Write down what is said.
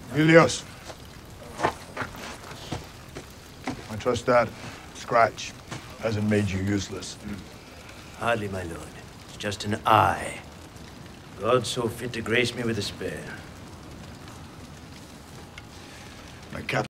Dilios. I trust that scratch hasn't made you useless. Hardly, my lord. It's just an eye. God so fit to grace me with a spare. My captain.